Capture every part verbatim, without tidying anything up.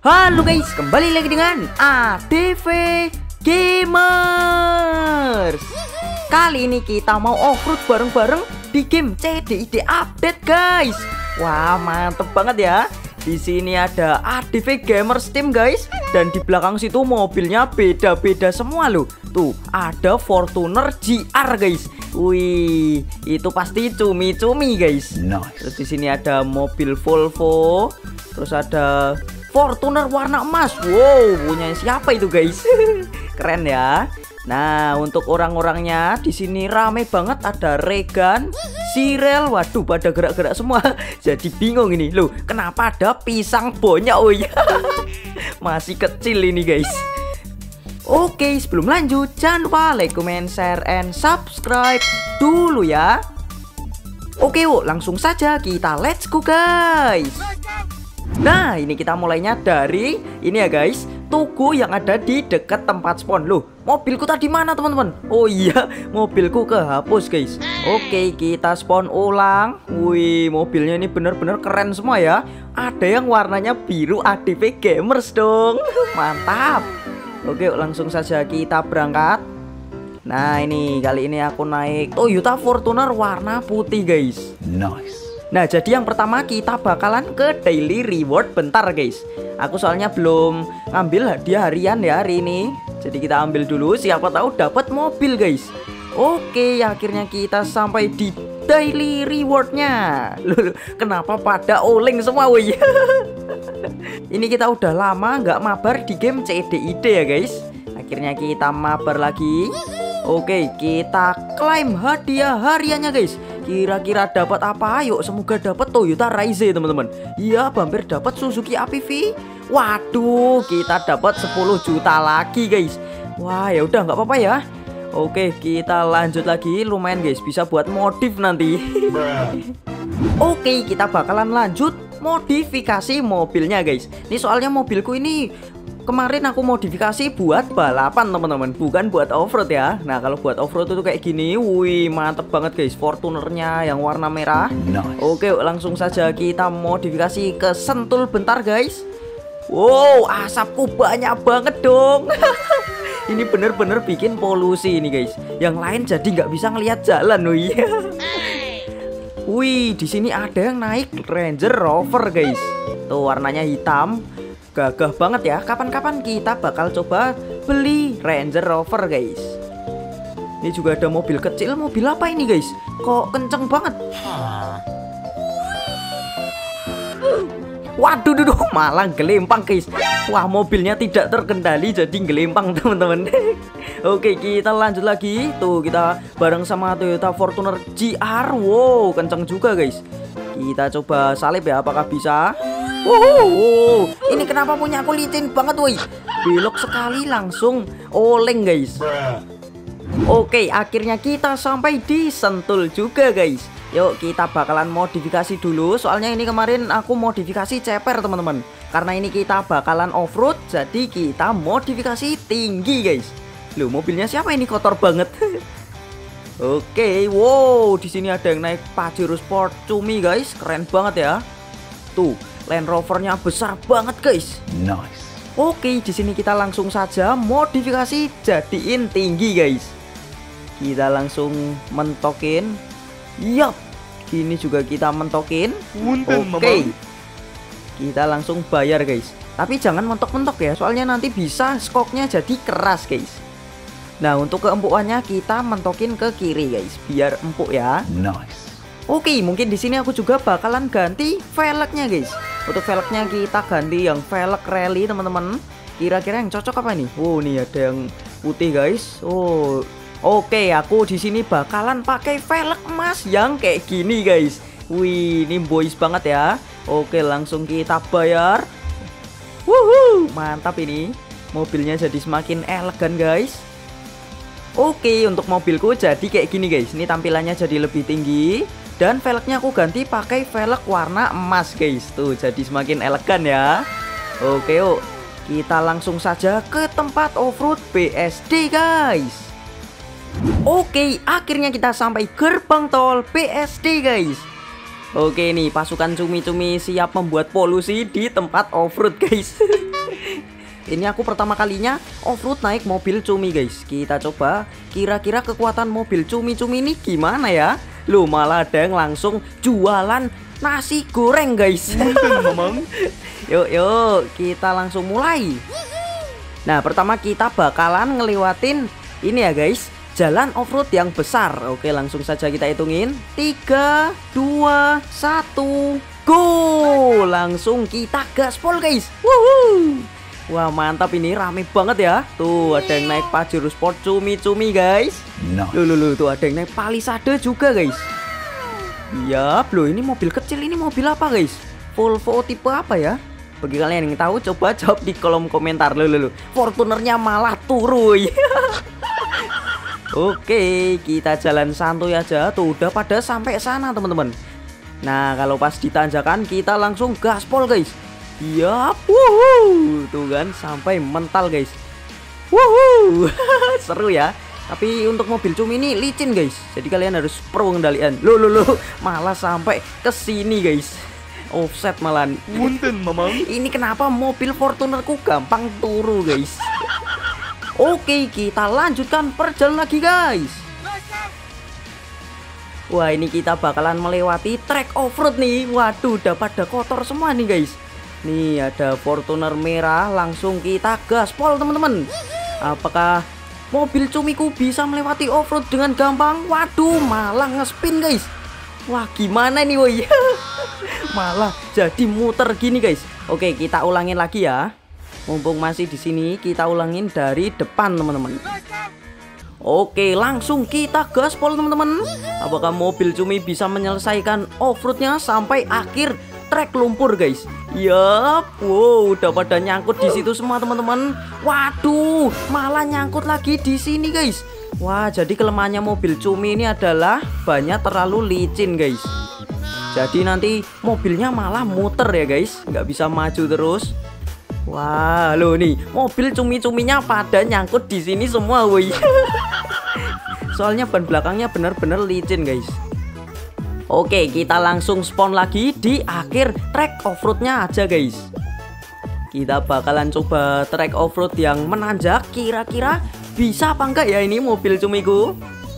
Halo guys, kembali lagi dengan A D V Gamers. Kali ini kita mau offroad bareng-bareng di game C D I D update guys. Wah, mantep banget ya. Di sini ada A D V Gamers Team guys, dan di belakang situ mobilnya beda-beda semua loh. Tuh, ada Fortuner G R guys. Wih, itu pasti cumi-cumi guys. Nice. Terus di sini ada mobil Volvo, terus ada Fortuner warna emas. Wow, punya siapa itu guys? Keren ya. Nah, untuk orang-orangnya di sini rame banget. Ada Regan, Cyril, waduh pada gerak-gerak semua. Jadi bingung ini loh, kenapa ada pisang banyak? Oh iya, masih kecil ini guys. Oke, sebelum lanjut jangan lupa like, comment, share, and subscribe dulu ya. Oke, yuk langsung saja kita let's go guys. Nah, ini kita mulainya dari ini ya guys, toko yang ada di dekat tempat spawn. Loh, mobilku tadi mana teman-teman? Oh iya, mobilku kehapus guys. Oke, kita spawn ulang. Wih, mobilnya ini bener-bener keren semua ya. Ada yang warnanya biru, A D V Gamers dong. Mantap. Oke, langsung saja kita berangkat. Nah, ini kali ini aku naik Toyota Fortuner warna putih guys. Nice. Nah, jadi yang pertama kita bakalan ke daily reward bentar guys. Aku soalnya belum ngambil hadiah harian ya hari ini. Jadi kita ambil dulu, siapa tahu dapat mobil guys. Oke, akhirnya kita sampai di daily rewardnya. Loh, kenapa pada oleng semua woi? Ini kita udah lama nggak mabar di game C D I D ya guys. Akhirnya kita mabar lagi. Oke, kita klaim hadiah hariannya guys. Kira-kira dapat apa? Ayo, semoga dapat Toyota Raize teman-teman. Iya, hampir dapat Suzuki A P V. Waduh, kita dapat sepuluh juta lagi guys. Wah, ya udah nggak apa-apa ya. Oke, kita lanjut lagi. Lumayan guys, bisa buat modif nanti. Oke, kita bakalan lanjut modifikasi mobilnya guys. Ini soalnya mobilku ini kemarin aku modifikasi buat balapan teman-teman, bukan buat offroad ya. Nah, kalau buat offroad itu kayak gini. Wih, mantep banget guys, Fortunernya yang warna merah. Nice. Oke, langsung saja kita modifikasi ke sentul bentar guys. Wow, asapku banyak banget dong. Ini bener-bener bikin polusi ini guys. Yang lain jadi nggak bisa ngelihat jalan. Wih. Wih, di sini ada yang naik Ranger Rover guys. Tuh warnanya hitam. Gagah banget ya. Kapan-kapan kita bakal coba beli Ranger Rover guys. Ini juga ada mobil kecil. Mobil apa ini guys? Kok kenceng banget? Waduh, duduh, malah gelempang guys. Wah, mobilnya tidak terkendali jadi gelempang teman-teman. Oke, kita lanjut lagi. Tuh, kita bareng sama Toyota Fortuner G R. Wow, kenceng juga guys. Kita coba salip ya, apakah bisa? Wow, ini kenapa punya aku licin banget woi. Belok sekali langsung oleng guys. Oke, akhirnya kita sampai di Sentul juga guys. Yuk kita bakalan modifikasi dulu. Soalnya ini kemarin aku modifikasi ceper teman-teman. Karena ini kita bakalan offroad, jadi kita modifikasi tinggi guys. Loh, mobilnya siapa ini kotor banget. Oke, wow, di sini ada yang naik Pajero Sport cumi guys, keren banget ya. Tuh, Land Rovernya besar banget guys. Nice. Oke, di sini kita langsung saja modifikasi jadiin tinggi guys. Kita langsung mentokin. Yap, gini juga kita mentokin. Oke, kita langsung bayar guys. Tapi jangan mentok-mentok ya, soalnya nanti bisa skoknya jadi keras guys. Nah, untuk keempukannya kita mentokin ke kiri guys, biar empuk ya. Nice. Oke, mungkin di sini aku juga bakalan ganti velgnya guys. Untuk velgnya kita ganti yang velg rally teman-teman. Kira-kira yang cocok apa nih? Oh, nih ada yang putih guys. Oh, oke, aku di sini bakalan pakai velg emas yang kayak gini guys. Wih, ini boys banget ya. Oke, langsung kita bayar. Wuhu, mantap ini. Mobilnya jadi semakin elegan guys. Oke, untuk mobilku jadi kayak gini guys. Ini tampilannya jadi lebih tinggi. Dan velgnya aku ganti pakai velg warna emas guys. Tuh, jadi semakin elegan ya. Oke, yuk kita langsung saja ke tempat offroad B S D guys. Oke, akhirnya kita sampai gerbang tol B S D guys. Oke nih, pasukan cumi-cumi siap membuat polusi di tempat offroad guys. Ini aku pertama kalinya off-road naik mobil cumi guys. Kita coba kira-kira kekuatan mobil cumi-cumi ini gimana ya. Loh, malah ada yang langsung jualan nasi goreng guys. Yuk yuk kita langsung mulai. Nah, pertama kita bakalan ngelewatin ini ya guys, jalan off-road yang besar. Oke, langsung saja kita hitungin. Tiga, dua, satu, go. Langsung kita gaspol guys. Wuhu. Wah, mantap, ini rame banget ya. Tuh ada yang naik Pajero Sport cumi-cumi guys. Loh, loh, loh, tuh ada yang naik Palisade juga guys. Iya, loh, ini mobil kecil, ini mobil apa guys? Volvo tipe apa ya? Bagi kalian yang tahu coba jawab di kolom komentar. Loh, loh, loh. Fortunernya malah turun. Oke, kita jalan santuy aja. Tuh udah pada sampai sana teman-teman. Nah, kalau pas di tanjakan kita langsung gaspol guys. Yap, wuhu. Tuh kan sampai mental guys. Wuhu. Seru ya. Tapi untuk mobil cumi ini licin guys. Jadi kalian harus pro kendalian. Loh loh loh, malah sampai ke sini guys. Offset malah. Punten, Mamang. Ini kenapa mobil Fortunerku gampang turu guys. Oke, kita lanjutkan perjalanan lagi guys. Wah, ini kita bakalan melewati trek off-road nih. Waduh, udah pada kotor semua nih guys. Nih ada Fortuner merah, langsung kita gaspol teman-teman. Apakah mobil cumiku bisa melewati off-road dengan gampang? Waduh, malah ngespin guys. Wah, gimana nih woi. Malah jadi muter gini guys. Oke, kita ulangin lagi ya. Mumpung masih di sini, kita ulangin dari depan teman-teman. Oke, langsung kita gaspol teman-teman. Apakah mobil cumi bisa menyelesaikan off-roadnya sampai akhir trek lumpur guys? Yap, wow, udah pada nyangkut di situ semua teman-teman. Waduh, malah nyangkut lagi di sini guys. Wah, jadi kelemahannya mobil cumi ini adalah banyak terlalu licin guys. Jadi nanti mobilnya malah muter ya guys, nggak bisa maju terus. Wah, loh nih, mobil cumi-cuminya pada nyangkut di sini semua, woi. Soalnya ban belakangnya bener-bener licin guys. Oke, kita langsung spawn lagi di akhir trek off-roadnya aja guys. Kita bakalan coba trek off-road yang menanjak. Kira-kira bisa apa enggak ya ini mobil cumiku?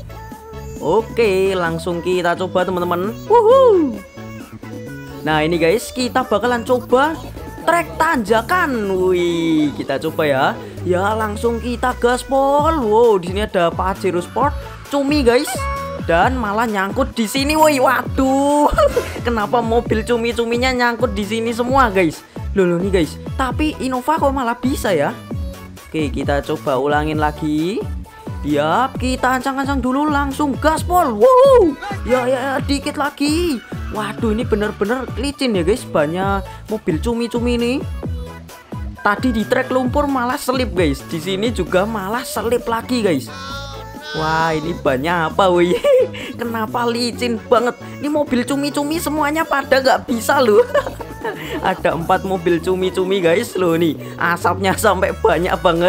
Oke, langsung kita coba teman-teman. Wuhu. Nah ini guys, kita bakalan coba trek tanjakan. Wih, kita coba ya. Ya, langsung kita gaspol. Wow, di sini ada Pajero Sport cumi guys. Dan malah nyangkut di sini, woi. Waduh. Kenapa mobil cumi-cuminya nyangkut di sini semua, guys? Loh, loh nih, guys. Tapi Innova kok malah bisa ya? Oke, kita coba ulangin lagi. Yap, kita ancang-ancang dulu langsung gaspol. Wow. Ya, ya, ya, dikit lagi. Waduh, ini bener-bener licin ya, guys. Banyak mobil cumi-cumi ini. Tadi di trek lumpur malah selip, guys. Di sini juga malah selip lagi, guys. Wah, ini banyak apa woi. Kenapa licin banget? Ini mobil cumi-cumi semuanya pada nggak bisa loh. Ada empat mobil cumi-cumi guys loh nih. Asapnya sampai banyak banget.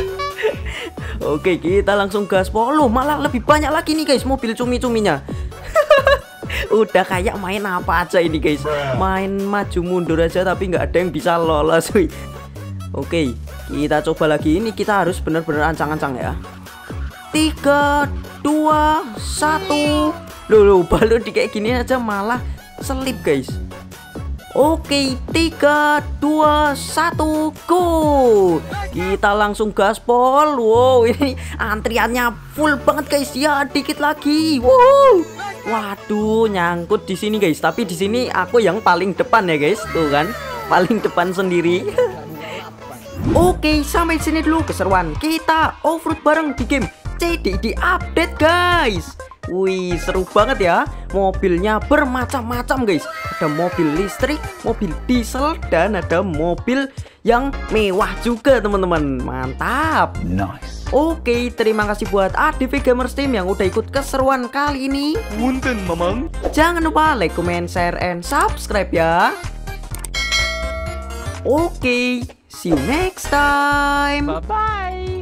Oke, kita langsung gaspol. Loh, malah lebih banyak lagi nih guys mobil cumi-cuminya. Udah kayak main apa aja ini guys. Main maju mundur aja tapi nggak ada yang bisa lolos woi. Oke, kita coba lagi. Ini kita harus bener-bener ancang-ancang ya. Tiga, dua, satu. Loh, loh, baru di kayak gini aja malah selip guys. Oke, tiga, dua, satu, go. Kita langsung gaspol. Wow, ini antriannya full banget guys. Ya, dikit lagi. Wow. Waduh, nyangkut di sini guys. Tapi di sini aku yang paling depan ya guys. Tuh kan, paling depan sendiri. Oke, sampai sini dulu keseruan kita off-road bareng di game C D D update guys. Wih, seru banget ya. Mobilnya bermacam-macam guys. Ada mobil listrik, mobil diesel, dan ada mobil yang mewah juga teman-teman. Mantap. Nice. Oke, terima kasih buat A D V Gamers Team yang udah ikut keseruan kali ini. Punten, Mamang. Jangan lupa like, comment, share, and subscribe ya. Oke, see you next time. Bye-bye.